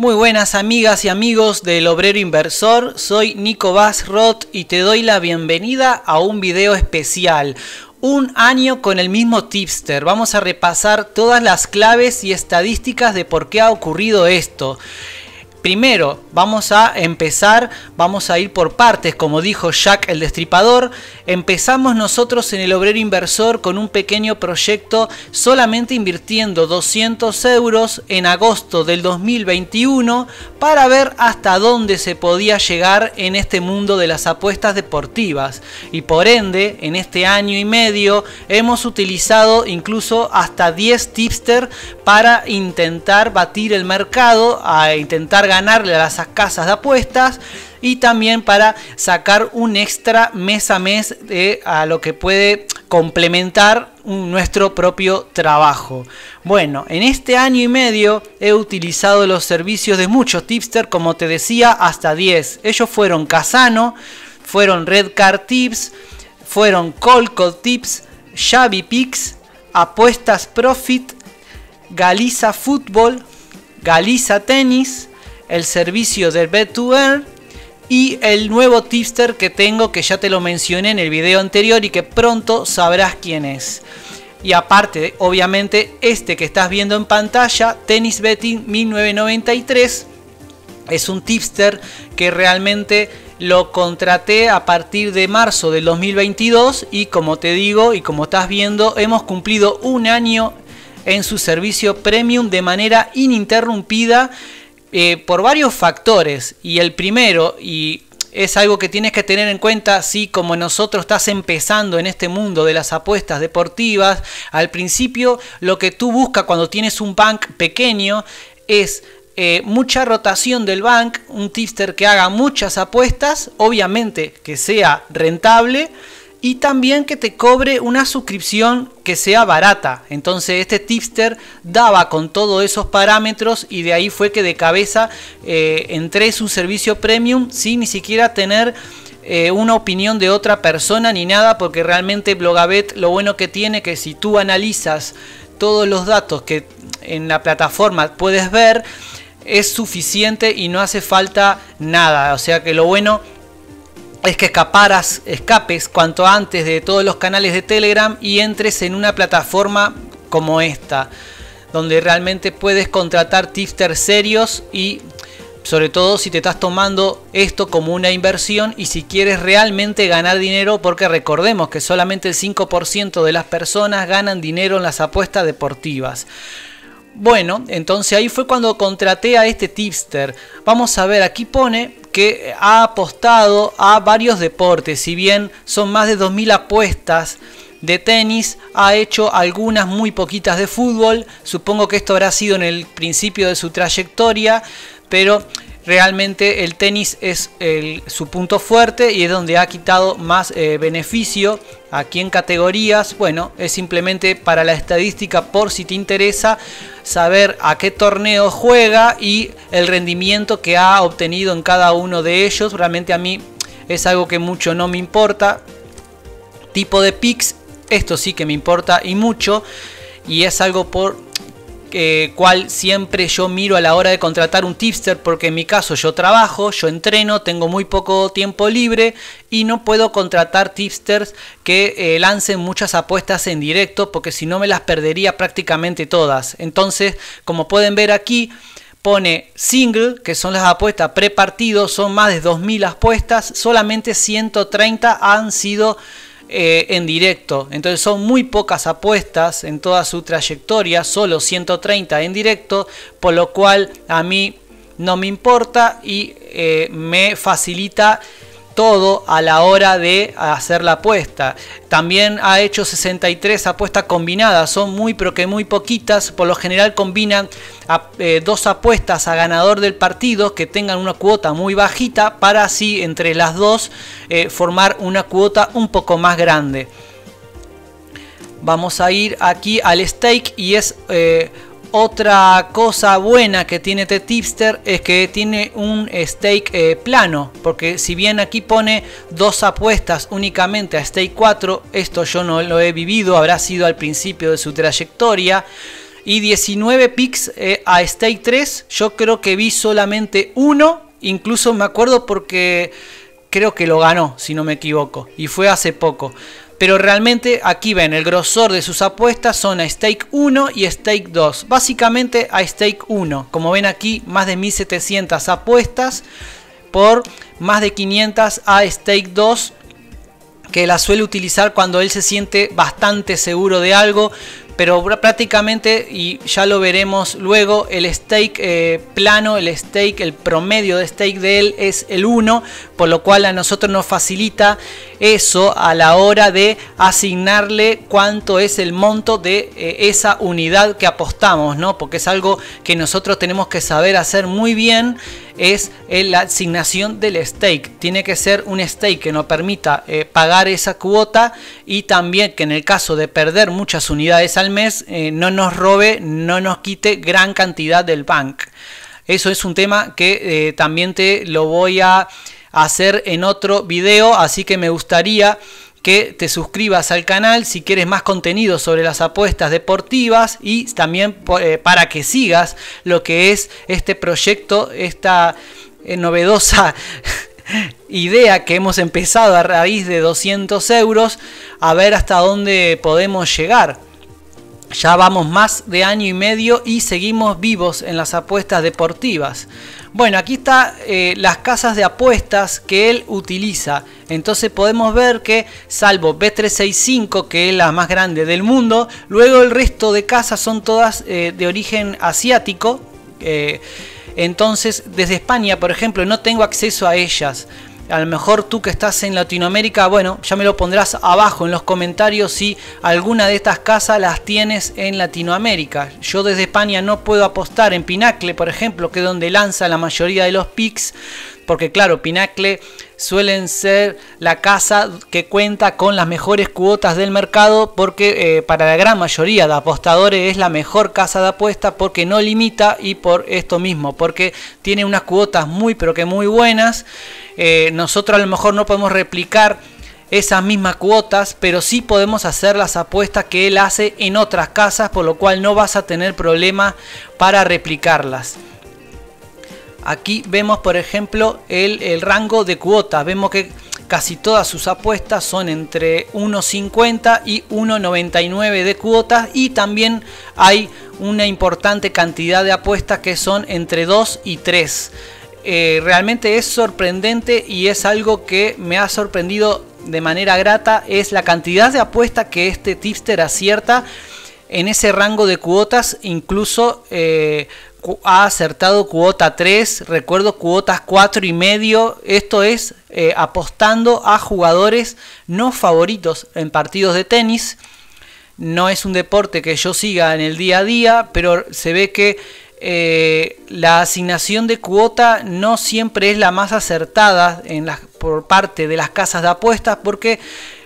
Muy buenas amigas y amigos del Obrero Inversor, soy Nico Basrot y te doy la bienvenida a un video especial. Un año con el mismo tipster. Vamos a repasar todas las claves y estadísticas de por qué ha ocurrido esto. Primero, vamos a ir por partes, como dijo Jack el Destripador. Empezamos nosotros en el Obrero Inversor con un pequeño proyecto, solamente invirtiendo 200 euros en agosto del 2021 para ver hasta dónde se podía llegar en este mundo de las apuestas deportivas. Y por ende, en este año y medio hemos utilizado incluso hasta 10 tipsters para intentar batir el mercado, a intentar ganarle a las casas de apuestas y también para sacar un extra mes a mes a lo que puede complementar nuestro propio trabajo. Bueno, en este año y medio he utilizado los servicios de muchos tipsters, como te decía, hasta 10. Ellos fueron Casano, fueron Red Card Tips, fueron Colco Tips, Xavi Pix, Apuestas Profit, Galiza Fútbol, Galiza Tenis, el servicio de Bet2Earn y el nuevo tipster que tengo, que ya te lo mencioné en el video anterior y que pronto sabrás quién es. Y aparte, obviamente, este que estás viendo en pantalla, Tennis Betting 1993, es un tipster que realmente lo contraté a partir de marzo del 2022 y como te digo y como estás viendo, hemos cumplido un año en su servicio premium de manera ininterrumpida por varios factores. Y el primero, y es algo que tienes que tener en cuenta si como nosotros estás empezando en este mundo de las apuestas deportivas, al principio lo que tú buscas cuando tienes un bank pequeño es mucha rotación del bank, un tipster que haga muchas apuestas, obviamente que sea rentable y también que te cobre una suscripción que sea barata. Entonces este tipster daba con todos esos parámetros y de ahí fue que de cabeza entré en su servicio premium sin ni siquiera tener una opinión de otra persona ni nada, porque realmente Blogabet lo bueno que tiene que si tú analizas todos los datos que en la plataforma puedes ver, es suficiente y no hace falta nada. O sea que lo bueno es que escapes cuanto antes de todos los canales de Telegram y entres en una plataforma como esta, donde realmente puedes contratar tipsters serios y sobre todo si te estás tomando esto como una inversión y si quieres realmente ganar dinero, porque recordemos que solamente el 5% de las personas ganan dinero en las apuestas deportivas. Bueno, entonces ahí fue cuando contraté a este tipster. Vamos a ver, aquí pone que ha apostado a varios deportes. Si bien son más de 2000 apuestas de tenis, ha hecho algunas muy poquitas de fútbol. Supongo que esto habrá sido en el principio de su trayectoria, pero realmente el tenis es su punto fuerte y es donde ha quitado más beneficio. Aquí en categorías, bueno, es simplemente para la estadística por si te interesa saber a qué torneo juega y el rendimiento que ha obtenido en cada uno de ellos. Realmente a mí es algo que mucho no me importa. Tipo de picks, esto sí que me importa y mucho, y es algo por cual siempre yo miro a la hora de contratar un tipster, porque en mi caso yo trabajo, yo entreno, tengo muy poco tiempo libre y no puedo contratar tipsters que lancen muchas apuestas en directo, porque si no me las perdería prácticamente todas. Entonces, como pueden ver aquí, pone single, que son las apuestas prepartido, son más de 2000 apuestas, solamente 130 han sido en directo. Entonces son muy pocas apuestas en toda su trayectoria, solo 130 en directo, por lo cual a mí no me importa y me facilita todo a la hora de hacer la apuesta. También ha hecho 63 apuestas combinadas, son muy pero que muy poquitas. Por lo general combinan dos apuestas a ganador del partido que tengan una cuota muy bajita para así entre las dos formar una cuota un poco más grande. Vamos a ir aquí al stake y es otra cosa buena que tiene este tipster, es que tiene un stake plano, porque si bien aquí pone dos apuestas únicamente a stake 4, esto yo no lo he vivido, habrá sido al principio de su trayectoria. y 19 picks a stake 3. Yo creo que vi solamente uno, incluso me acuerdo porque creo que lo ganó, si no me equivoco, y fue hace poco. Pero realmente aquí ven, el grosor de sus apuestas son a stake 1 y stake 2. Básicamente a stake 1. Como ven aquí, más de 1700 apuestas por más de 500 a stake 2. Que la suele utilizar cuando él se siente bastante seguro de algo. Pero prácticamente, y ya lo veremos luego, el stake plano, el promedio de stake de él es el 1, por lo cual a nosotros nos facilita eso a la hora de asignarle cuánto es el monto de esa unidad que apostamos, ¿no? Porque es algo que nosotros tenemos que saber hacer muy bien, es la asignación del stake. Tiene que ser un stake que nos permita pagar esa cuota y también que en el caso de perder muchas unidades al mes no nos robe, no nos quite gran cantidad del bank. Eso es un tema que también te lo voy a hacer en otro video, así que me gustaría que te suscribas al canal si quieres más contenido sobre las apuestas deportivas y también para que sigas lo que es este proyecto, esta novedosa idea que hemos empezado a raíz de 200 euros, a ver hasta dónde podemos llegar. Ya vamos más de año y medio y seguimos vivos en las apuestas deportivas. Bueno, aquí está las casas de apuestas que él utiliza. Entonces podemos ver que salvo Bet365, que es la más grande del mundo, luego el resto de casas son todas de origen asiático. Entonces desde España, por ejemplo, no tengo acceso a ellas. A lo mejor tú que estás en Latinoamérica, bueno, ya me lo pondrás abajo en los comentarios si alguna de estas casas las tienes en Latinoamérica. Yo desde España no puedo apostar en Pinacle, por ejemplo, que es donde lanza la mayoría de los picks, porque claro, Pinacle suelen ser la casa que cuenta con las mejores cuotas del mercado, porque para la gran mayoría de apostadores es la mejor casa de apuesta porque no limita y por esto mismo, porque tiene unas cuotas muy pero que muy buenas. Nosotros a lo mejor no podemos replicar esas mismas cuotas, pero sí podemos hacer las apuestas que él hace en otras casas, por lo cual no vas a tener problema para replicarlas. Aquí vemos, por ejemplo, el rango de cuotas. Vemos que casi todas sus apuestas son entre 1.50 y 1.99 de cuotas. Y también hay una importante cantidad de apuestas que son entre 2 y 3. Realmente es sorprendente y es algo que me ha sorprendido de manera grata. Es la cantidad de apuestas que este tipster acierta en ese rango de cuotas. Incluso ha acertado cuota 3, recuerdo cuotas 4,5. Esto es apostando a jugadores no favoritos en partidos de tenis. No es un deporte que yo siga en el día a día, pero se ve que la asignación de cuota no siempre es la más acertada por parte de las casas de apuestas, porque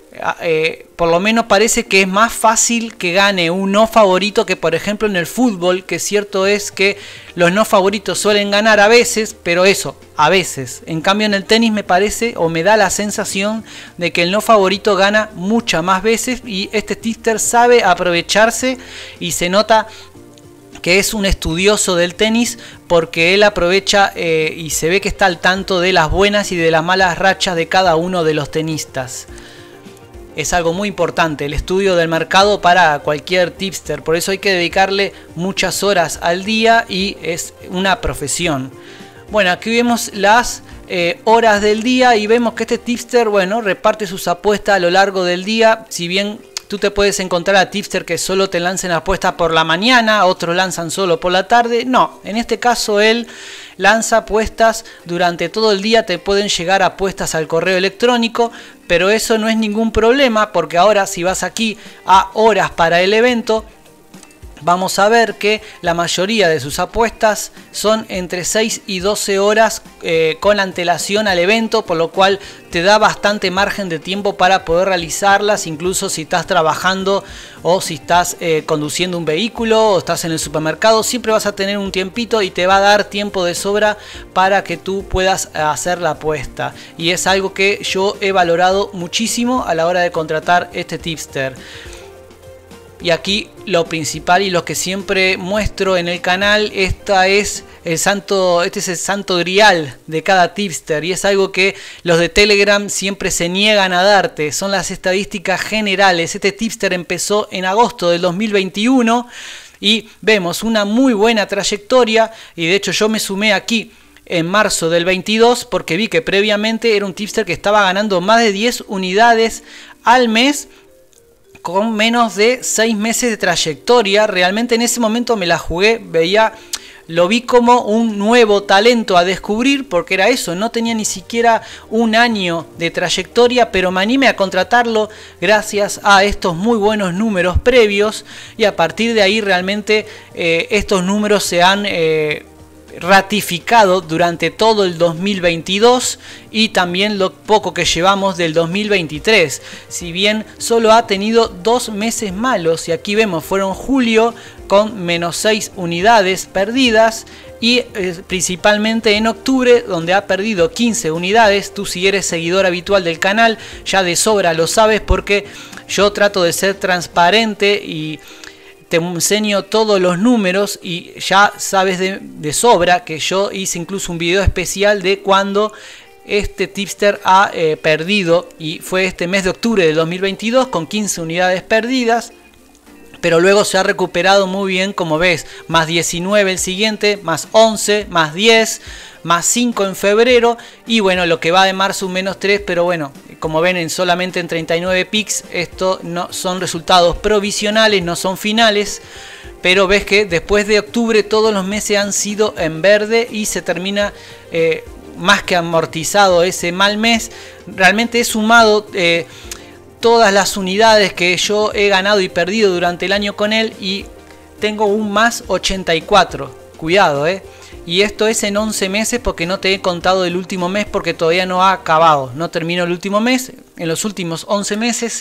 por lo menos parece que es más fácil que gane un no favorito que por ejemplo en el fútbol, que cierto es que los no favoritos suelen ganar a veces, pero eso, a veces. En cambio en el tenis me parece o me da la sensación de que el no favorito gana muchas más veces, y este tipster sabe aprovecharse y se nota que es un estudioso del tenis, porque él aprovecha y se ve que está al tanto de las buenas y de las malas rachas de cada uno de los tenistas. Es algo muy importante el estudio del mercado para cualquier tipster, por eso hay que dedicarle muchas horas al día y es una profesión. Bueno, aquí vemos las horas del día y vemos que este tipster, bueno, reparte sus apuestas a lo largo del día. Si bien tú te puedes encontrar a tipster que solo te lancen apuestas por la mañana, otros lanzan solo por la tarde. No, en este caso él lanza apuestas durante todo el día. Te pueden llegar apuestas al correo electrónico, pero eso no es ningún problema, porque ahora si vas aquí a horas para el evento, vamos a ver que la mayoría de sus apuestas son entre 6 y 12 horas con antelación al evento, por lo cual te da bastante margen de tiempo para poder realizarlas, incluso si estás trabajando o si estás conduciendo un vehículo o estás en el supermercado. Siempre vas a tener un tiempito y te va a dar tiempo de sobra para que tú puedas hacer la apuesta, y es algo que yo he valorado muchísimo a la hora de contratar este tipster. Y aquí lo principal y lo que siempre muestro en el canal, este es el santo grial de cada tipster, y es algo que los de Telegram siempre se niegan a darte. Son las estadísticas generales. Este tipster empezó en agosto del 2021 y vemos una muy buena trayectoria, y de hecho yo me sumé aquí en marzo del 22 porque vi que previamente era un tipster que estaba ganando más de 10 unidades al mes con menos de 6 meses de trayectoria. Realmente en ese momento me la jugué, lo vi como un nuevo talento a descubrir, porque era eso, no tenía ni siquiera un año de trayectoria, pero me animé a contratarlo gracias a estos muy buenos números previos, y a partir de ahí realmente estos números se han ratificado durante todo el 2022 y también lo poco que llevamos del 2023, si bien solo ha tenido 2 meses malos, y aquí vemos fueron julio con menos 6 unidades perdidas, y principalmente en octubre, donde ha perdido 15 unidades. Tú, si eres seguidor habitual del canal, ya de sobra lo sabes, porque yo trato de ser transparente y te enseño todos los números, y ya sabes de sobra que yo hice incluso un video especial de cuando este tipster ha perdido, y fue este mes de octubre del 2022 con 15 unidades perdidas, pero luego se ha recuperado muy bien, como ves, más 19 el siguiente, más 11, más 10, más 5 en febrero, y bueno, lo que va de marzo un menos 3, pero bueno, como ven, solamente en 39 pics. Esto no son resultados provisionales, no son finales, pero ves que después de octubre todos los meses han sido en verde y se termina más que amortizado ese mal mes. Realmente he sumado todas las unidades que yo he ganado y perdido durante el año con él, y tengo un más 84. Cuidado, y esto es en 11 meses, porque no te he contado el último mes porque todavía no ha acabado, no terminó el último mes. En los últimos 11 meses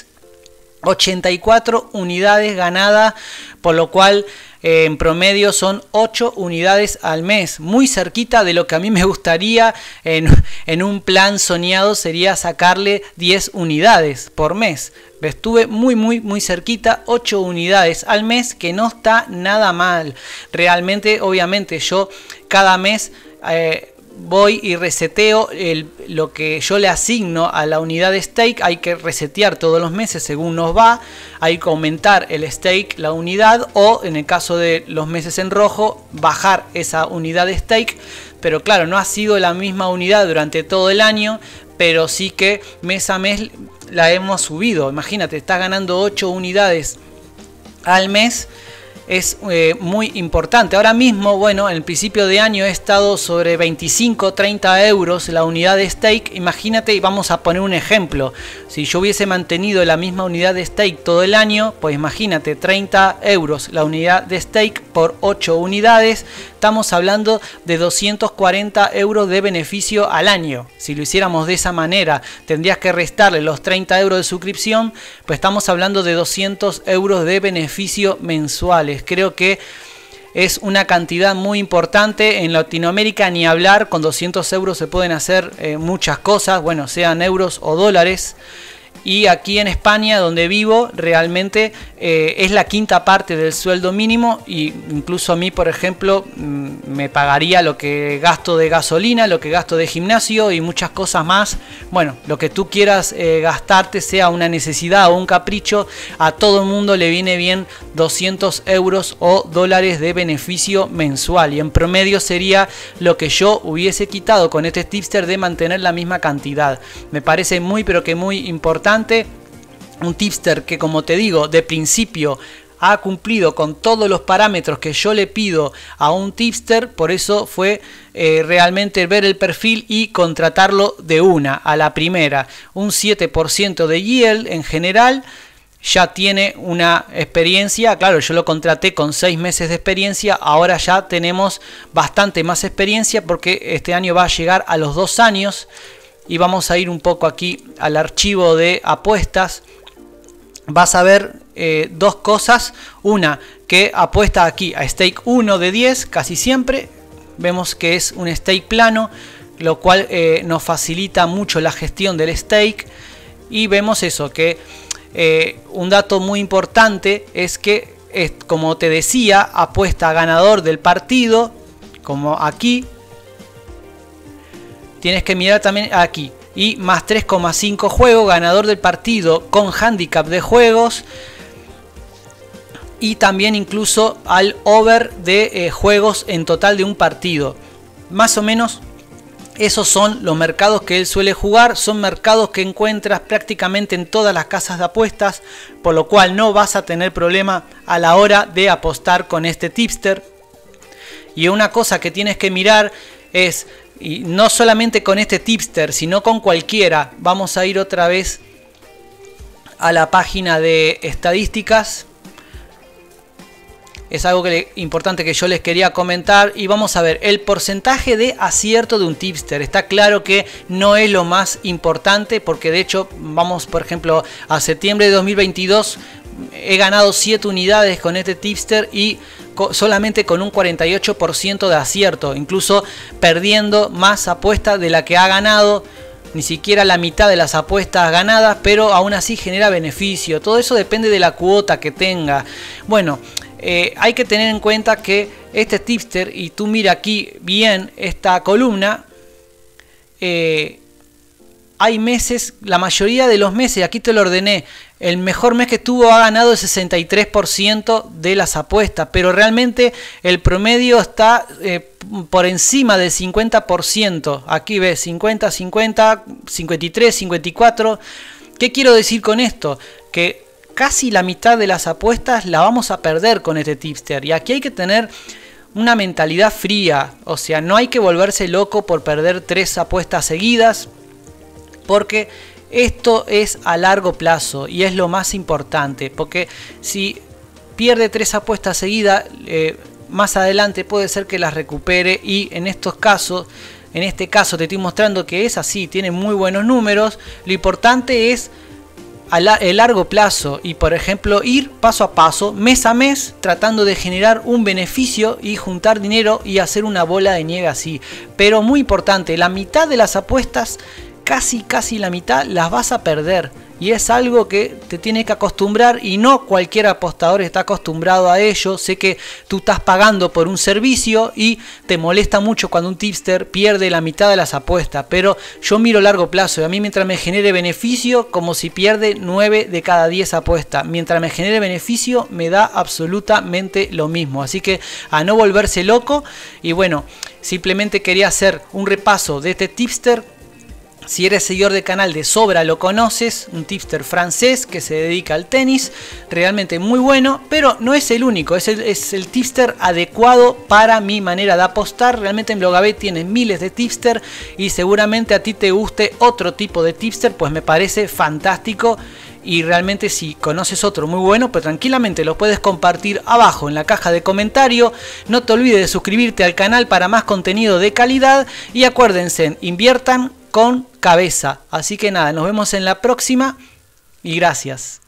84 unidades ganadas, por lo cual en promedio son 8 unidades al mes, muy cerquita de lo que a mí me gustaría. En un plan soñado sería sacarle 10 unidades por mes. Estuve muy cerquita, 8 unidades al mes, que no está nada mal. Realmente, obviamente, yo cada mes voy y reseteo lo que yo le asigno a la unidad de stake. Hay que resetear todos los meses según nos va. Hay que aumentar el stake, la unidad, o en el caso de los meses en rojo, bajar esa unidad de stake. Pero claro, no ha sido la misma unidad durante todo el año, pero sí que mes a mes la hemos subido. Imagínate, estás ganando 8 unidades al mes. Es muy importante. Ahora mismo, bueno, en el principio de año he estado sobre 25-30 euros la unidad de stake. Imagínate, y vamos a poner un ejemplo. Si yo hubiese mantenido la misma unidad de stake todo el año, pues imagínate, 30 euros la unidad de stake por 8 unidades. Estamos hablando de 240 euros de beneficio al año. Si lo hiciéramos de esa manera, tendrías que restarle los 30 euros de suscripción, pues estamos hablando de 200 euros de beneficio mensuales. Creo que es una cantidad muy importante. En Latinoamérica ni hablar, con 200 euros se pueden hacer muchas cosas, bueno, sean euros o dólares. Y aquí en España, donde vivo, realmente es la quinta parte del sueldo mínimo, y incluso a mí, por ejemplo, me pagaría lo que gasto de gasolina, lo que gasto de gimnasio y muchas cosas más. Bueno, lo que tú quieras gastarte, sea una necesidad o un capricho, a todo el mundo le viene bien 200 euros o dólares de beneficio mensual, y en promedio sería lo que yo hubiese quitado con este tipster de mantener la misma cantidad. Me parece muy pero que muy importante. Un tipster que, como te digo, de principio ha cumplido con todos los parámetros que yo le pido a un tipster. Por eso fue realmente ver el perfil y contratarlo de una, a la primera. Un 7% de yield en general. Ya tiene una experiencia, claro, yo lo contraté con 6 meses de experiencia, ahora ya tenemos bastante más experiencia, porque este año va a llegar a los 2 años. Y vamos a ir un poco aquí al archivo de apuestas. Vas a ver dos cosas. Una, que apuesta aquí a stake 1 de 10 casi siempre. Vemos que es un stake plano, lo cual nos facilita mucho la gestión del stake. Y vemos eso, que un dato muy importante es que, como te decía, apuesta ganador del partido, como aquí. Tienes que mirar también aquí. Y más 3,5 juego, ganador del partido con handicap de juegos. Y también incluso al over de juegos en total de un partido. Más o menos esos son los mercados que él suele jugar. Son mercados que encuentras prácticamente en todas las casas de apuestas. Por lo cual no vas a tener problema a la hora de apostar con este tipster. Y una cosa que tienes que mirar es, y no solamente con este tipster, sino con cualquiera. Vamos a ir otra vez a la página de estadísticas. Es algo importante que yo les quería comentar. Y vamos a ver el porcentaje de acierto de un tipster. Está claro que no es lo más importante, porque de hecho vamos por ejemplo a septiembre de 2022. He ganado 7 unidades con este tipster y solamente con un 48% de acierto. Incluso perdiendo más apuestas de la que ha ganado. Ni siquiera la mitad de las apuestas ganadas, pero aún así genera beneficio. Todo eso depende de la cuota que tenga. Bueno, hay que tener en cuenta que este tipster, y tú mira aquí bien esta columna, hay meses, la mayoría de los meses, aquí te lo ordené, el mejor mes que tuvo ha ganado el 63% de las apuestas, pero realmente el promedio está por encima del 50%. Aquí ves 50, 50, 53, 54. ¿Qué quiero decir con esto? Que casi la mitad de las apuestas la vamos a perder con este tipster. Y aquí hay que tener una mentalidad fría. O sea, no hay que volverse loco por perder 3 apuestas seguidas. Porque esto es a largo plazo y es lo más importante. Porque si pierde 3 apuestas seguidas, más adelante puede ser que las recupere. Y en estos casos, en este caso te estoy mostrando que es así, tiene muy buenos números. Lo importante es el largo plazo y por ejemplo ir paso a paso, mes a mes, tratando de generar un beneficio y juntar dinero y hacer una bola de nieve así. Pero muy importante, la mitad de las apuestas, casi la mitad, las vas a perder. Y es algo que te tienes que acostumbrar y no cualquier apostador está acostumbrado a ello. Sé que tú estás pagando por un servicio y te molesta mucho cuando un tipster pierde la mitad de las apuestas. Pero yo miro largo plazo y a mí mientras me genere beneficio, como si pierde 9 de cada 10 apuestas. Mientras me genere beneficio me da absolutamente lo mismo. Así que a no volverse loco. Y bueno, simplemente quería hacer un repaso de este tipster. Si eres seguidor del canal, de sobra lo conoces, un tipster francés que se dedica al tenis, realmente muy bueno, pero no es el único, es el tipster adecuado para mi manera de apostar. Realmente en Blogabet tienen miles de tipster y seguramente a ti te guste otro tipo de tipster, pues me parece fantástico. Y realmente si conoces otro muy bueno, pues tranquilamente lo puedes compartir abajo en la caja de comentarios. No te olvides de suscribirte al canal para más contenido de calidad. Y acuérdense, inviertan con cabeza. Así que nada, nos vemos en la próxima y gracias.